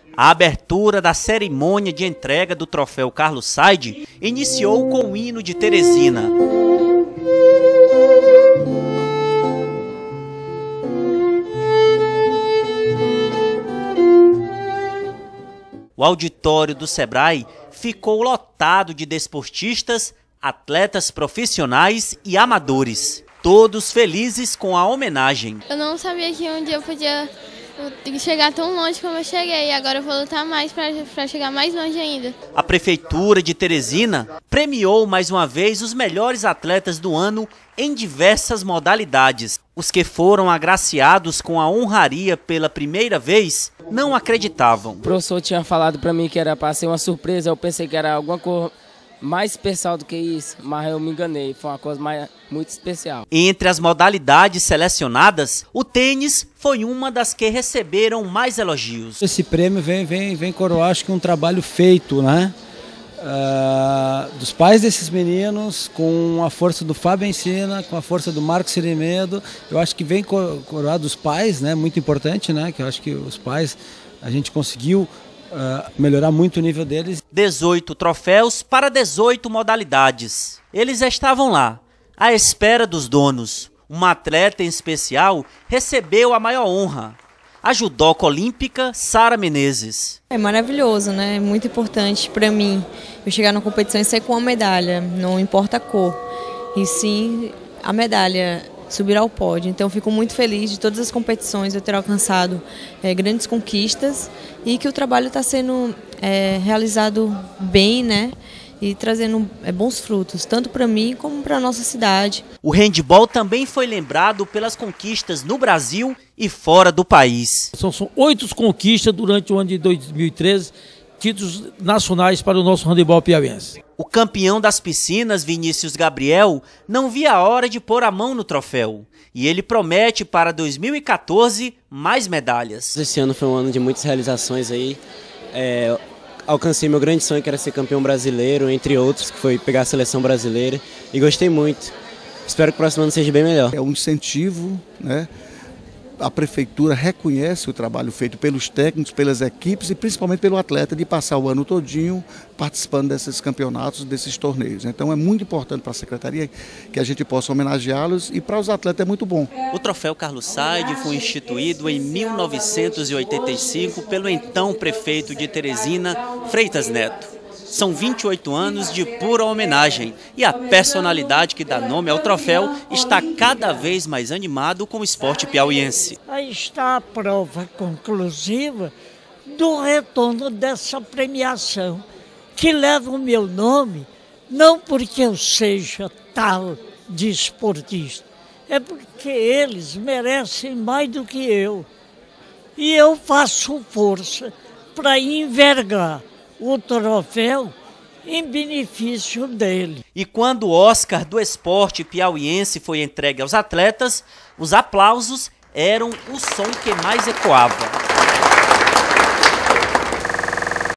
A abertura da cerimônia de entrega do troféu Carlos Said iniciou com o hino de Teresina. O auditório do Sebrae ficou lotado de desportistas, atletas profissionais e amadores, todos felizes com a homenagem. Eu não sabia que um dia eu podia chegar tão longe como eu cheguei, e agora eu vou lutar mais para chegar mais longe ainda. A Prefeitura de Teresina premiou mais uma vez os melhores atletas do ano em diversas modalidades. Os que foram agraciados com a honraria pela primeira vez não acreditavam. O professor tinha falado para mim que era para ser uma surpresa, eu pensei que era alguma coisa mais especial do que isso, mas eu me enganei, foi uma coisa muito especial. Entre as modalidades selecionadas, o tênis foi uma das que receberam mais elogios. Esse prêmio vem coroar, acho que um trabalho feito, né? Dos pais desses meninos, com a força do Fábio Ensina, com a força do Marcos Cirimedo. Eu acho que vem coroar dos pais, né? Muito importante, né? Que eu acho que os pais, a gente conseguiu melhorar muito o nível deles. 18 troféus para 18 modalidades. Eles estavam lá, à espera dos donos. Uma atleta em especial recebeu a maior honra. A judoca olímpica Sara Menezes. É maravilhoso, né? É muito importante para mim eu chegar na competição e sair com uma medalha, não importa a cor, e sim a medalha, subir ao pódio. Então eu fico muito feliz de todas as competições eu ter alcançado grandes conquistas e que o trabalho está sendo realizado bem, né? E trazendo bons frutos, tanto para mim como para a nossa cidade. O handebol também foi lembrado pelas conquistas no Brasil e fora do país. São 8 conquistas durante o ano de 2013, títulos nacionais para o nosso handebol piauiense. O campeão das piscinas, Vinícius Gabriel, não via a hora de pôr a mão no troféu. E ele promete para 2014 mais medalhas. Esse ano foi um ano de muitas realizações aí. Alcancei meu grande sonho, que era ser campeão brasileiro, entre outros, que foi pegar a seleção brasileira, e gostei muito. Espero que o próximo ano seja bem melhor. É um incentivo, né? A prefeitura reconhece o trabalho feito pelos técnicos, pelas equipes e principalmente pelo atleta de passar o ano todinho participando desses campeonatos, desses torneios. Então é muito importante para a secretaria que a gente possa homenageá-los e para os atletas é muito bom. O troféu Carlos Said foi instituído em 1985 pelo então prefeito de Teresina, Freitas Neto. São 28 anos de pura homenagem e a personalidade que dá nome ao troféu está cada vez mais animado com o esporte piauiense. Aí está a prova conclusiva do retorno dessa premiação, que leva o meu nome, não porque eu seja tal de esportista, é porque eles merecem mais do que eu. E eu faço força para envergar o troféu em benefício dele. E quando o Oscar do esporte piauiense foi entregue aos atletas, os aplausos eram o som que mais ecoava.